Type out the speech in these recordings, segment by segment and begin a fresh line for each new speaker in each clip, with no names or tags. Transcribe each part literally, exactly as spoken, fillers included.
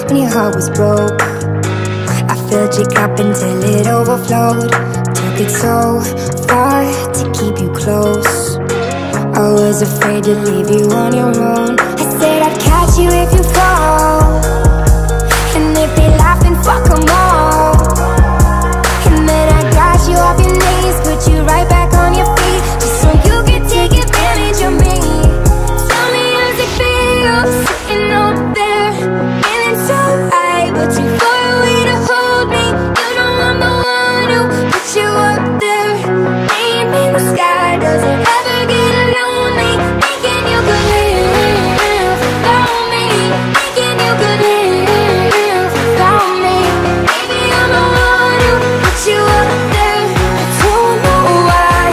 when your heart was broke. I filled your cup until it overflowed. Took it so far to keep you close. I was afraid to leave you on your own. I said I'd catch you if you fall, and if they laugh, then fuck them all. And then I got you off your knees, put you right back on your feet, just so you could take advantage of me. Tell me how's it feel, sitting up there, feeling so high, but too far away to hold me. You know I'm the one who put you up there. Name in the sky, does it ever get lonely? Thinking you could live without me, thinking you could live without me. Maybe I'm the one who put you up there. I don't know why.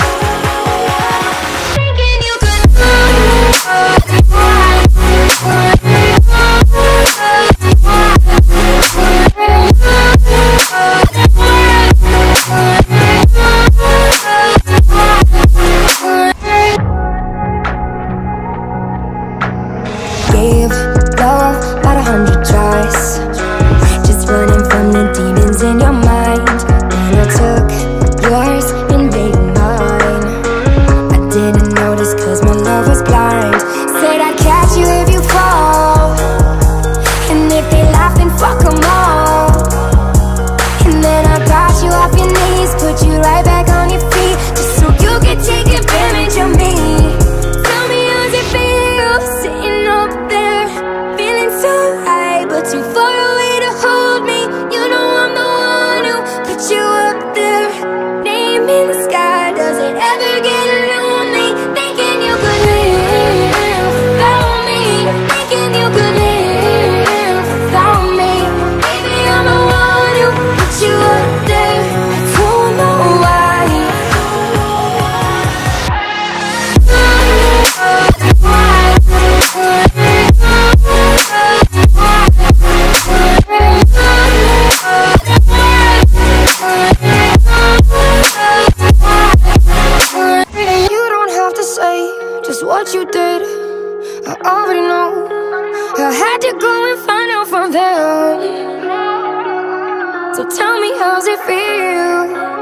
Thinking you could gave love about a hundred tries, just running from the demons in your mind. Then I took yours and made it mine. I didn't notice cause my love was blind. Said I'd catch you if you fall, and if they laugh, then fuck them all. And then I got you off your knees, put you right back on your feet, just so you could take advantage of me. Tell me how's it feel, sitting up there, feeling so high, but too far away to hold me. You know I'm the one who put you up there. Name in the sky, does it ever get lonely? Thinking you could live without me, thinking you could live without me. Maybe I'm the one who put you up there. I don't know why. You don't have to say just what you did, I already know. I had to go and find out from there. So tell me how's it feel,